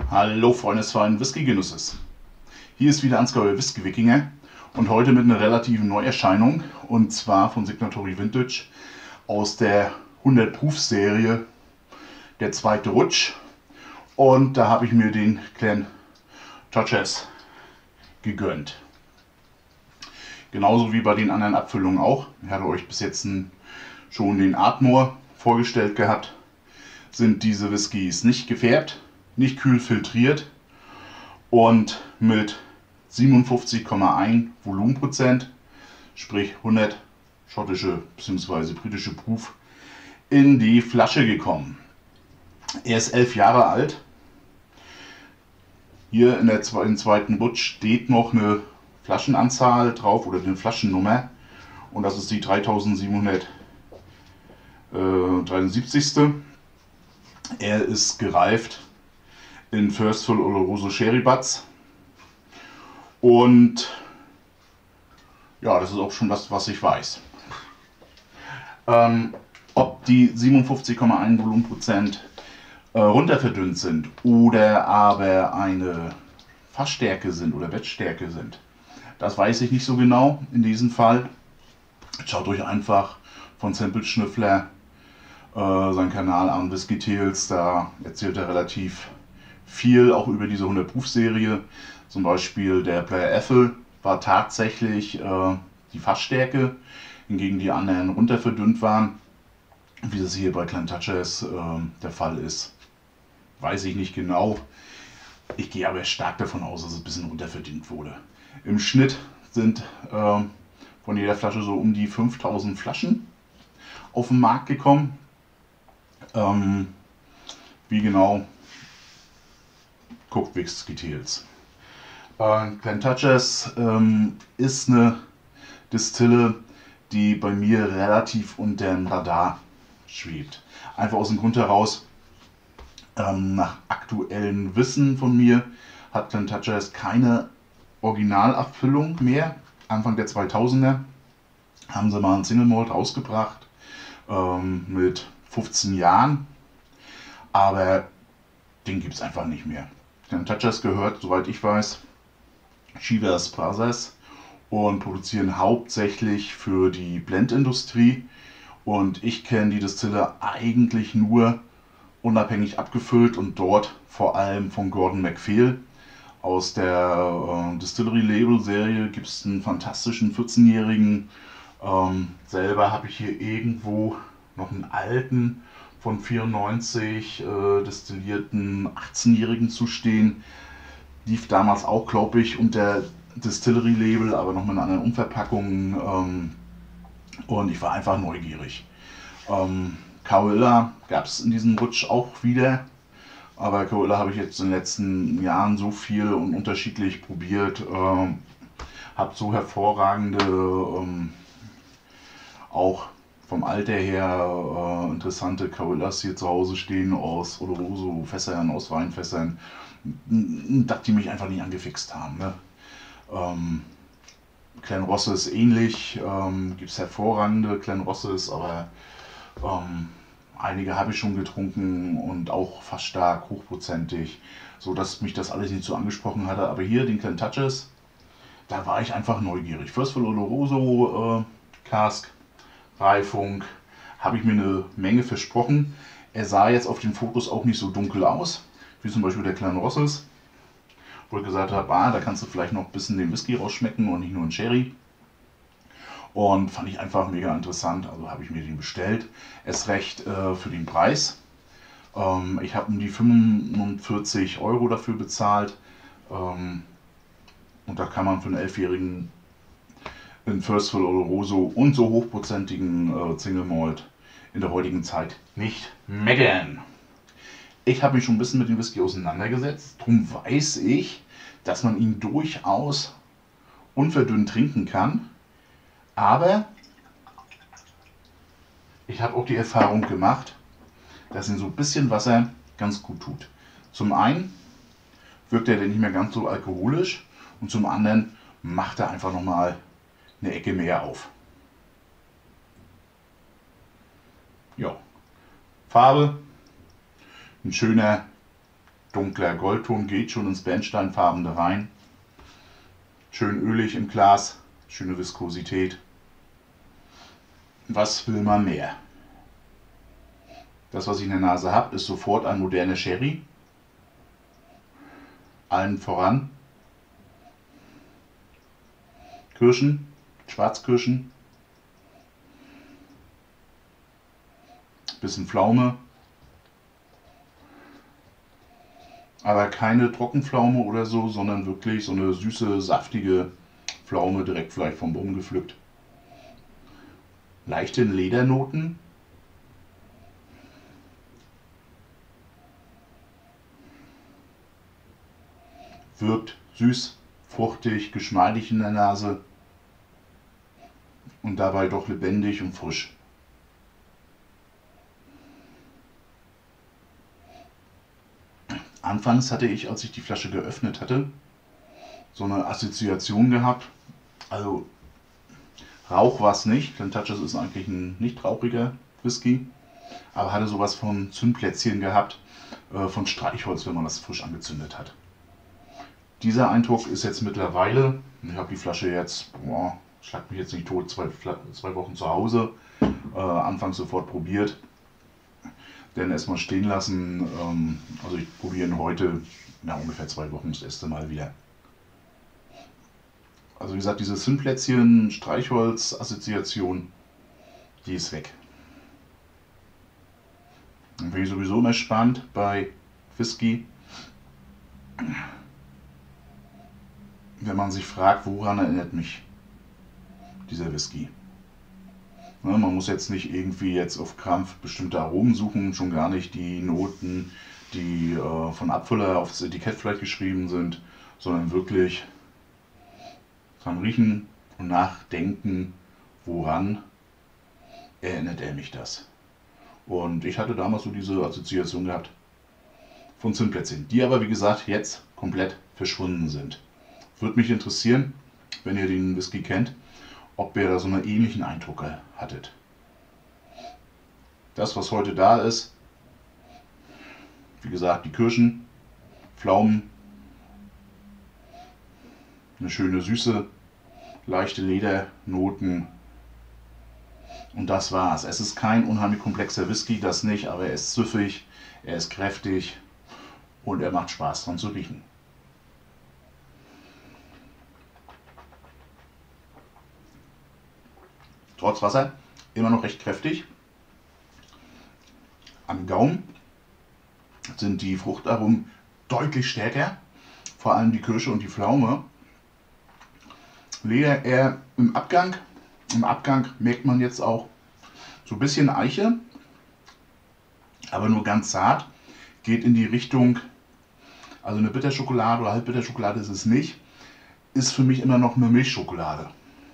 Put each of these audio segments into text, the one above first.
Hallo Freunde des feinen Whisky-Genusses. Hier ist wieder Ansgar, euer Whisky-Wikinger, und heute mit einer relativen Neuerscheinung, und zwar von Signatory Vintage aus der 100 Proof Serie, der zweite Rutsch. Und da habe ich mir den Clantachez gegönnt. Genauso wie bei den anderen Abfüllungen auch. Ich hatte euch bis jetzt schon den Ardmore vorgestellt gehabt. Sind diese Whiskys nicht gefärbt, nicht kühl filtriert und mit 57,1 Volumenprozent, sprich 100 schottische bzw. britische Proof, in die Flasche gekommen. Er ist 11 Jahre alt. Hier im zweiten Rutsch steht noch eine Flaschenanzahl drauf oder eine Flaschennummer, und das ist die 3773. Er ist gereift in Firstfill Oloroso Sherry Butts, und ja, das ist auch schon das, was ich weiß. Ob die 57,1 Volumenprozent runterverdünnt sind oder aber eine Fassstärke sind oder Wettstärke sind, das weiß ich nicht so genau in diesem Fall. Schaut euch einfach von Sample Schnüffler seinen Kanal an, Whisky Tales. Da erzählt er relativ viel auch über diese 100 Proof Serie. Zum Beispiel der Blair Ethel war tatsächlich die Fassstärke, hingegen die anderen runterverdünnt waren. Wie das hier bei Clantachez der Fall ist, weiß ich nicht genau. Ich gehe aber stark davon aus, dass es ein bisschen runterverdünnt wurde. Im Schnitt sind von jeder Flasche so um die 5000 Flaschen auf den Markt gekommen. Wie genau, guckt Whisky Tales. Clantachez ist eine Distille, die bei mir relativ unter dem Radar schwebt. Einfach aus dem Grund heraus, nach aktuellem Wissen von mir hat Clantachez keine Originalabfüllung mehr. Anfang der 2000er haben sie mal einen Single Malt rausgebracht mit 15 Jahren, aber den gibt es einfach nicht mehr. Clantachez gehört, soweit ich weiß, Chivas Brothers und produzieren hauptsächlich für die Blendindustrie, und ich kenne die Distille eigentlich nur unabhängig abgefüllt und dort vor allem von Gordon MacPhail. Aus der Distillery Label Serie gibt es einen fantastischen 14-jährigen. Selber habe ich hier irgendwo noch einen alten von 94 destillierten 18-jährigen zu stehen. Lief damals auch, glaube ich, unter Distillery Label, aber noch mit einer anderen Umverpackung. Und ich war einfach neugierig. Cahuilla gab es in diesem Rutsch auch wieder. Aber Cahuilla habe ich jetzt in den letzten Jahren so viel und unterschiedlich probiert. Habe so hervorragende, auch vom Alter her interessante Cahuillas hier zu Hause stehen, aus Oloroso-Fässern, aus Weinfässern, dass die mich einfach nicht angefixt haben. Ne? Clanrosses ähnlich, gibt es hervorragende Clanrosses, aber einige habe ich schon getrunken und auch fast stark, hochprozentig, so dass mich das alles nicht so angesprochen hatte. Aber hier den Clantachez, da war ich einfach neugierig. Firstfill Oloroso Cask, Reifung, habe ich mir eine Menge versprochen. Er sah jetzt auf den Fotos auch nicht so dunkel aus, wie zum Beispiel der Clanrosses, wo ich gesagt habe, da kannst du vielleicht noch ein bisschen den Whisky rausschmecken und nicht nur einen Sherry. Und fand ich einfach mega interessant, also habe ich mir den bestellt. Erst recht für den Preis. Ich habe um die 45 Euro dafür bezahlt. Und da kann man für einen 11-jährigen in Firstfill Oloroso und so hochprozentigen Single Malt in der heutigen Zeit nicht meckern. Ich habe mich schon ein bisschen mit dem Whisky auseinandergesetzt. Darum weiß ich, dass man ihn durchaus unverdünnt trinken kann. Aber ich habe auch die Erfahrung gemacht, dass ihn so ein bisschen Wasser ganz gut tut. Zum einen wirkt er dann nicht mehr ganz so alkoholisch, und zum anderen macht er einfach nochmal eine Ecke mehr auf. Ja, Farbe, ein schöner dunkler Goldton geht schon ins Bernsteinfarbene rein. Schön ölig im Glas, schöne Viskosität. Was will man mehr? Das, was ich in der Nase habe, ist sofort ein moderner Sherry. Allen voran Kirschen, Schwarzkirschen, bisschen Pflaume, aber keine Trockenpflaume oder so, sondern wirklich so eine süße, saftige Pflaume, direkt vielleicht vom Baum gepflückt. Leichte Ledernoten. Wirkt süß, fruchtig, geschmeidig in der Nase und dabei doch lebendig und frisch. Anfangs hatte ich, als ich die Flasche geöffnet hatte, so eine Assoziation gehabt. Also Rauch war es nicht, denn Tatches ist eigentlich ein nicht rauchiger Whisky, aber hatte sowas von Zündplätzchen gehabt, von Streichholz, wenn man das frisch angezündet hat. Dieser Eindruck ist jetzt mittlerweile, ich habe die Flasche jetzt, schlag mich jetzt nicht tot, zwei Wochen zu Hause, anfangs sofort probiert, dann erstmal stehen lassen, also ich probiere ihn heute, ungefähr 2 Wochen das erste Mal wieder. Also wie gesagt, diese Zündplätzchen, Streichholz-Assoziation, die ist weg. Dann bin ich sowieso immer spannend bei Whisky, wenn man sich fragt, woran erinnert mich dieser Whisky. Ne, man muss jetzt nicht irgendwie jetzt auf Krampf bestimmte Aromen suchen, schon gar nicht die Noten, die von Abfüller aufs Etikett vielleicht geschrieben sind, sondern wirklich dran riechen und nachdenken, woran erinnert er mich das. Und ich hatte damals so diese Assoziation gehabt von Zündplätzchen, die aber wie gesagt jetzt komplett verschwunden sind. Würde mich interessieren, wenn ihr den Whisky kennt, ob ihr da so einen ähnlichen Eindruck hattet. Das, was heute da ist, wie gesagt, die Kirschen, Pflaumen, eine schöne Süße, leichte Ledernoten und das war's. Es ist kein unheimlich komplexer Whisky, das nicht, aber er ist süffig, er ist kräftig und er macht Spaß dran zu riechen. Trotz Wasser immer noch recht kräftig. Am Gaumen sind die Fruchtaromen deutlich stärker, vor allem die Kirsche und die Pflaume. Leder eher im Abgang. Im Abgang merkt man jetzt auch so ein bisschen Eiche, aber nur ganz zart. Geht in die Richtung, also eine Bitterschokolade oder Halbbitterschokolade ist es nicht, ist für mich immer noch eine Milchschokolade.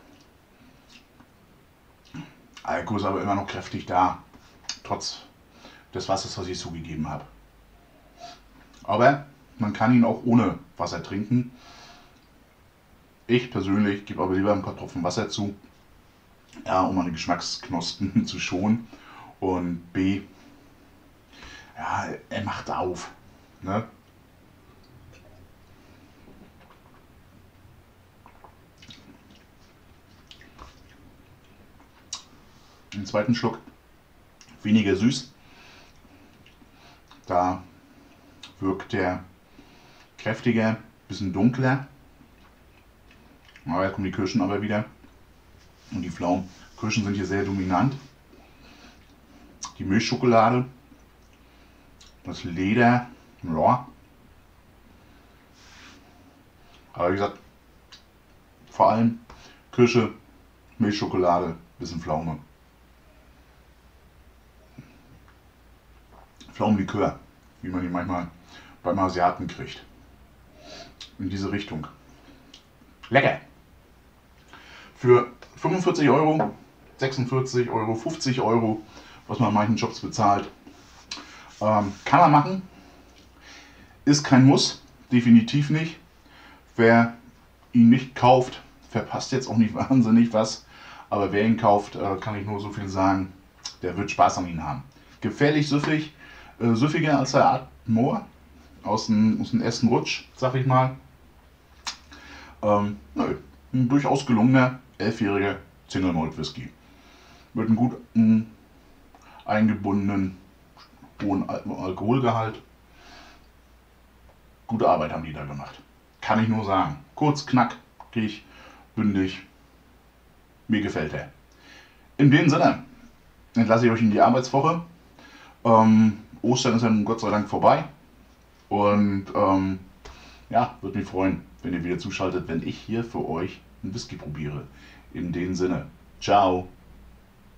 Alkohol ist aber immer noch kräftig da, trotz des Wassers, was ich zugegeben habe. Aber man kann ihn auch ohne Wasser trinken. Ich persönlich gebe aber lieber ein paar Tropfen Wasser zu, ja, um meine Geschmacksknospen zu schonen. Und B, ja, er macht auf. Ne? Im zweiten Schluck weniger süß. Da wirkt der kräftiger, bisschen dunkler. Aber jetzt kommen die Kirschen aber wieder. Und die Pflaumen. Kirschen sind hier sehr dominant. Die Milchschokolade. Das Leder. Ja. Aber wie gesagt, vor allem Kirsche, Milchschokolade, bisschen Pflaume. Pflaumenlikör, wie man ihn manchmal beim Asiaten kriegt. In diese Richtung. Lecker! Für 45 Euro, 46 Euro, 50 Euro, was man in manchen Jobs bezahlt, kann man machen. Ist kein Muss, definitiv nicht. Wer ihn nicht kauft, verpasst jetzt auch nicht wahnsinnig was. Aber wer ihn kauft, kann ich nur so viel sagen, der wird Spaß an ihn haben. Gefährlich süffig, süffiger als der Ardmore, aus dem ersten Rutsch, sag ich mal. Nö, ein durchaus gelungener 11-jähriger Single Malt Whisky. Mit einem gut eingebundenen hohen Alkoholgehalt. Gute Arbeit haben die da gemacht. Kann ich nur sagen. Kurz, knackig, bündig. Mir gefällt er. In dem Sinne entlasse ich euch in die Arbeitswoche. Ostern ist dann Gott sei Dank vorbei. Und ja, würde mich freuen, wenn ihr wieder zuschaltet, wenn ich hier für euch einen Whisky probiere. In dem Sinne. Ciao.